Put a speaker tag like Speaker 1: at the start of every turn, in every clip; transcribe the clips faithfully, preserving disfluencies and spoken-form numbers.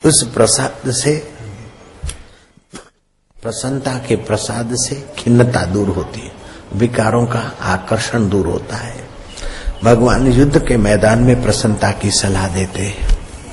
Speaker 1: उस प्रसाद से, प्रसन्नता के प्रसाद से खिन्नता दूर होती है, विकारों का आकर्षण दूर होता है। भगवान युद्ध के मैदान में प्रसन्नता की सलाह देते हैं।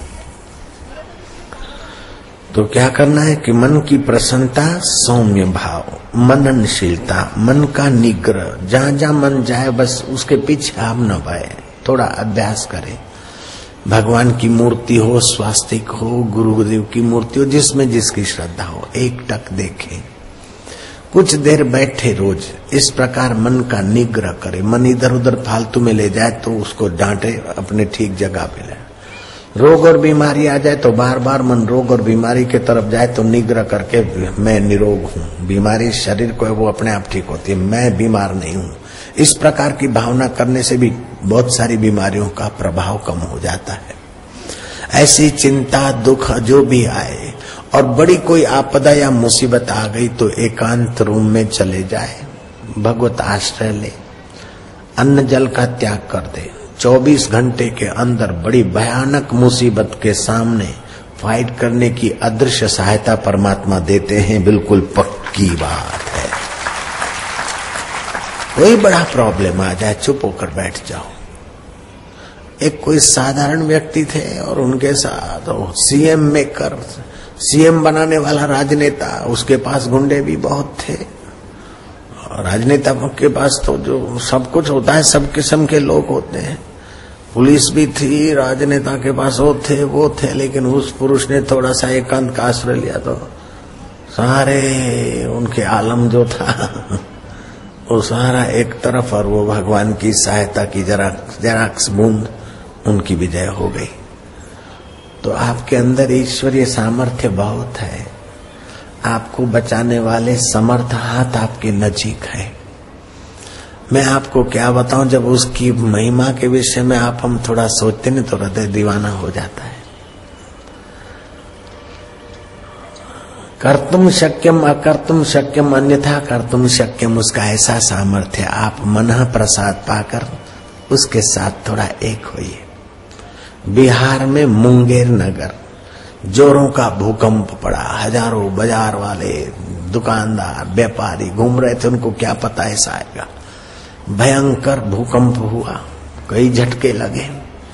Speaker 1: तो क्या करना है कि मन की प्रसन्नता, सौम्य भाव, मननशीलता, मन का निग्रह, जहां जहां मन जाए बस उसके पीछे आप न पाए, थोड़ा अभ्यास करें। भगवान की मूर्ति हो, स्वास्तिक हो, गुरुदेव की मूर्ति हो, जिसमें जिसकी श्रद्धा हो, एक टक देखें। कुछ देर बैठे रोज इस प्रकार मन का निग्रह करे। मन इधर उधर फालतू में ले जाए तो उसको डांटे, अपने ठीक जगह पे ले। रोग और बीमारी आ जाए तो बार बार मन रोग और बीमारी के तरफ जाए तो निग्रह करके मैं निरोग हूँ, बीमारी शरीर को है वो अपने आप ठीक होती है, मैं बीमार नहीं हूँ। इस प्रकार की भावना करने से भी बहुत सारी बीमारियों का प्रभाव कम हो जाता है। ऐसी चिंता दुख जो भी आए और बड़ी कोई आपदा या मुसीबत आ गई तो एकांत रूम में चले जाए, भगवत आश्रय ले, अन्न जल का त्याग कर दे। चौबीस घंटे के अंदर बड़ी भयानक मुसीबत के सामने फाइट करने की अदृश्य सहायता परमात्मा देते हैं, बिल्कुल पक्की बात है। कोई बड़ा प्रॉब्लम आ जाए चुप होकर बैठ जाओ। एक कोई साधारण व्यक्ति थे और उनके साथ सीएम मेकर, सीएम बनाने वाला राजनेता, उसके पास गुंडे भी बहुत थे। राजनेता के पास तो जो सब कुछ होता है, सब किस्म के लोग होते हैं। पुलिस भी थी, राजनेता के पास वो थे वो थे लेकिन उस पुरुष ने थोड़ा सा एकांत का आश्रय लिया तो सारे उनके आलम जो था वो सारा एक तरफ, और वो भगवान की सहायता की जरा जरा बूंद उनकी विजय हो गई। तो आपके अंदर ईश्वरीय सामर्थ्य बहुत है, आपको बचाने वाले समर्थ हाथ आपके नजीक है। मैं आपको क्या बताऊं, जब उसकी महिमा के विषय में आप हम थोड़ा सोचते नहीं तो हृदय दीवाना हो जाता है। कर्तुम शक्यम अकर्तुम शक्यम अन्यथा कर्तुम शक्यम, उसका ऐसा सामर्थ्य। आप मन प्रसाद पाकर उसके साथ थोड़ा एक होइए। बिहार में मुंगेर नगर जोरों का भूकंप पड़ा, हजारों बाजार वाले दुकानदार व्यापारी घूम रहे थे, उनको क्या पता ऐसा आएगा। भयंकर भूकंप हुआ, कई झटके लगे।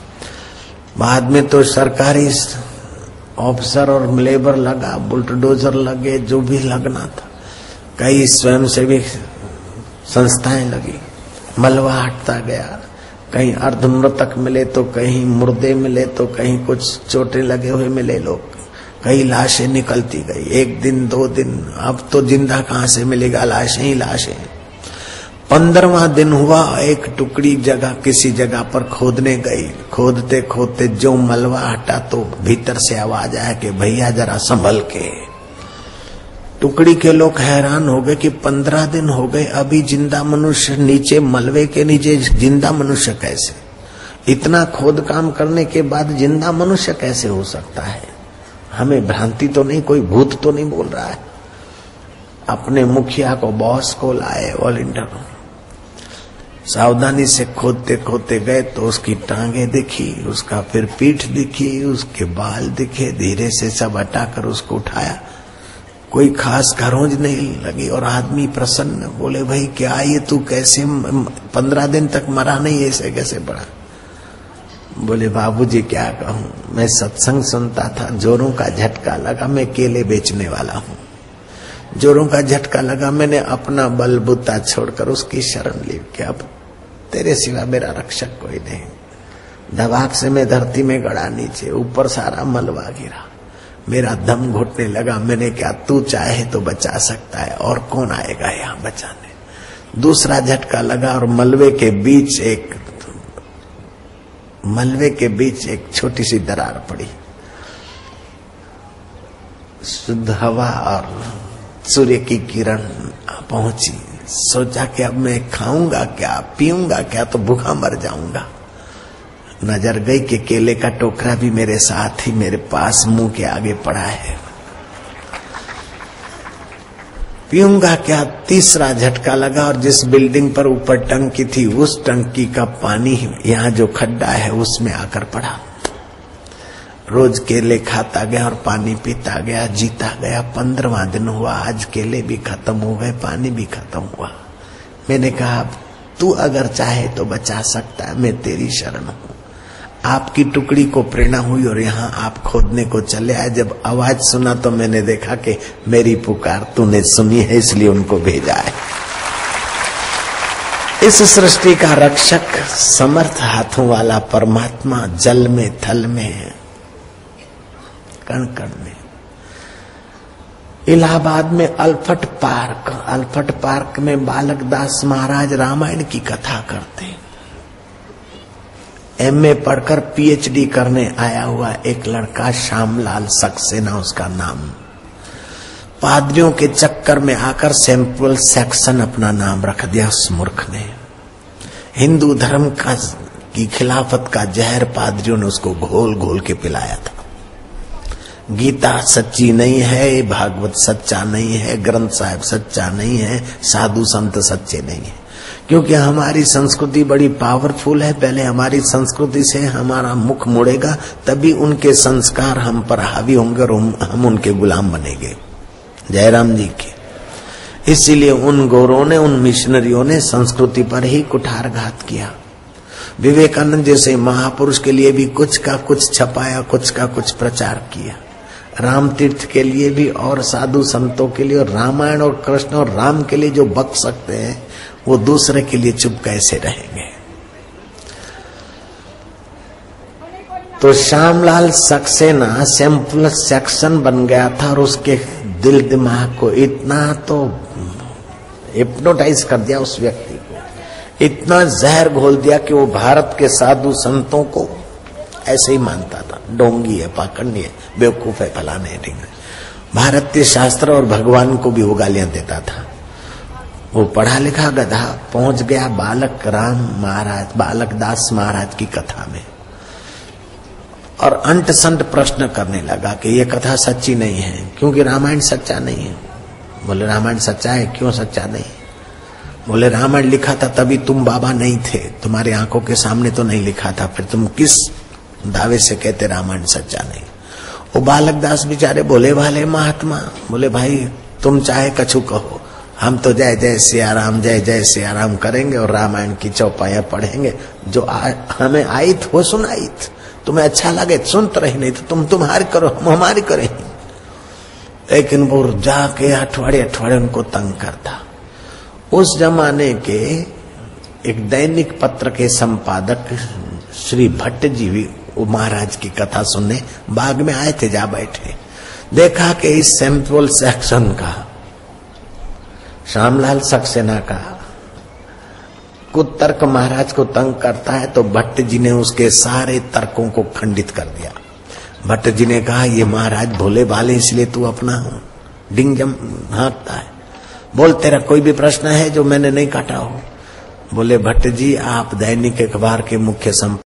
Speaker 1: बाद में तो सरकारी ऑफिसर और लेबर लगा, बुलडोजर लगे, जो भी लगना था। कई स्वयंसेवी संस्थाएं लगी, मलबा हटता गया। कहीं अर्धमृतक मिले तो कहीं मुर्दे मिले तो कहीं कुछ चोटें लगे हुए मिले लोग, कई लाशें निकलती गई। एक दिन दो दिन, अब तो जिंदा कहाँ से मिलेगा, लाशें ही लाशें। पंद्रहवां दिन हुआ, एक टुकड़ी जगह किसी जगह पर खोदने गई। खोदते खोदते जो मलबा हटा तो भीतर से आवाज आया कि भैया जरा संभल के। टुकड़ी के लोग हैरान हो गए कि पंद्रह दिन हो गए, अभी जिंदा मनुष्य नीचे, मलबे के नीचे जिंदा मनुष्य कैसे? इतना खोद काम करने के बाद जिंदा मनुष्य कैसे हो सकता है? हमें भ्रांति तो नहीं, कोई भूत तो नहीं बोल रहा है। अपने मुखिया को, बॉस को लाए, वॉलंटियर, सावधानी से खोदते खोदते गए तो उसकी टांगे दिखी, उसका फिर पीठ दिखी, उसके बाल दिखे। धीरे से सब हटाकर उसको उठाया, कोई खास खरोंच नहीं लगी और आदमी प्रसन्न। बोले भाई क्या ये तू कैसे पंद्रह दिन तक मरा नहीं, ऐसे कैसे पड़ा? बोले बाबूजी क्या कहूँ, मैं सत्संग सुनता था, जोरों का झटका लगा, मैं केले बेचने वाला हूँ। जोरों का झटका लगा, मैंने अपना बलबूता छोड़कर उसकी शरण ली कि अब तेरे सिवा मेरा रक्षक कोई नहीं। दबाव से मैं धरती में गड़ा, नीचे ऊपर सारा मलबा गिरा, मेरा दम घुटने लगा। मैंने क्या, तू चाहे तो बचा सकता है, और कौन आएगा यहाँ बचाने? दूसरा झटका लगा और मलबे के बीच एक मलबे के बीच एक छोटी सी दरार पड़ी। शुद्ध हवा और सूर्य की किरण पहुंची। सोचा कि अब मैं खाऊंगा क्या, पीऊंगा क्या, तो भूखा मर जाऊंगा। नजर गई कि केले का टोकरा भी मेरे साथ ही मेरे पास मुंह के आगे पड़ा है। पीऊंगा क्या? तीसरा झटका लगा और जिस बिल्डिंग पर ऊपर टंकी थी उस टंकी का पानी यहाँ जो खड्डा है उसमें आकर पड़ा। रोज केले खाता गया और पानी पीता गया, जीता गया। पंद्रहवां दिन हुआ, आज केले भी खत्म हो गए, पानी भी खत्म हुआ। मैंने कहा तू अगर चाहे तो बचा सकता है, मैं तेरी शरण हूं। आपकी टुकड़ी को प्रेरणा हुई और यहाँ आप खोदने को चले आए। जब आवाज सुना तो मैंने देखा कि मेरी पुकार तूने सुनी है, इसलिए उनको भेजा है। इस सृष्टि का रक्षक, समर्थ हाथों वाला परमात्मा जल में, थल में है, कण कण में। इलाहाबाद में अल्फट पार्क, अल्फट पार्क में बालक दास महाराज रामायण की कथा करते। एमए पढ़कर पीएचडी करने आया हुआ एक लड़का, श्यामलाल सक्सेना उसका नाम, पादरियों के चक्कर में आकर सैंपल सेक्शन अपना नाम रख दिया उस मूर्ख ने। हिंदू धर्म का की खिलाफत का जहर पादरियों ने उसको घोल घोल के पिलाया था। गीता सच्ची नहीं है, भागवत सच्चा नहीं है, ग्रंथ साहिब सच्चा नहीं है, साधु संत सच्चे नहीं है। क्योंकि हमारी संस्कृति बड़ी पावरफुल है। पहले हमारी संस्कृति से हमारा मुख मुड़ेगा, तभी उनके संस्कार हम पर हावी होंगे और हम उनके गुलाम बनेंगे। जयराम जी के। इसीलिए उन गौरों ने, उन मिशनरियों ने संस्कृति पर ही कुठारघात किया। विवेकानंद जैसे महापुरुष के लिए भी कुछ का कुछ छपाया, कुछ का कुछ प्रचार किया। राम तीर्थ के लिए भी और साधु संतों के लिए, और रामायण और कृष्ण और राम के लिए जो बक सकते हैं वो दूसरे के लिए चुप कैसे रहेंगे। तो श्यामलाल सक्सेना सैंपल सेक्शन बन गया था और उसके दिल दिमाग को इतना तो हिप्नोटाइज कर दिया उस व्यक्ति को, इतना जहर घोल दिया कि वो भारत के साधु संतों को ऐसे ही मानता था। डोंगी है, पाखंडी है, बेवकूफ है, फलाने ढिंगे। भारतीय शास्त्र और भगवान को भी वो गालियां देता था। वो पढ़ा लिखा गधा पहुंच गया बालक राम महाराज, बालक दास महाराज की कथा में, और अंट संट प्रश्न करने लगा कि ये कथा सच्ची नहीं है, क्योंकि रामायण सच्चा नहीं है। बोले रामायण सच्चा है, क्यों सच्चा नहीं? बोले रामायण लिखा था तभी तुम बाबा नहीं थे, तुम्हारी आंखों के सामने तो नहीं लिखा था, फिर तुम किस दावे से कहते रामायण सच्चा नहीं? वो बालक दास बेचारे बोले वाले महात्मा, बोले भाई तुम चाहे कछु कहो, हम तो जय जय सिया राम, जय जय सिया राम करेंगे और रामायण की चौपाइयां पढ़ेंगे। जो आ, हमें आई थी वो सुनाई थी, तुम्हें अच्छा लगे सुन तो रही, नहीं तो तुम तुम्हारी करो, हम हमारी करें। लेकिन वो जाके अठवाड़े अठवाड़े उनको तंग करता। उस जमाने के एक दैनिक पत्र के संपादक श्री भट्ट जी भी महाराज की कथा सुनने बाग में आए थे। जा बैठे, देखा कि इस सैंपल सेक्शन का, श्यामलाल सक्सेना का कुतर्क महाराज को तंग करता है, तो भट्ट जी ने उसके सारे तर्कों को खंडित कर दिया। भट्ट जी ने कहा ये महाराज भोले भाले इसलिए तू अपना हो डिंगजम हाँकता है, बोल तेरा कोई भी प्रश्न है जो मैंने नहीं काटा हो? बोले भट्ट जी आप दैनिक अखबार के मुख्य संपादक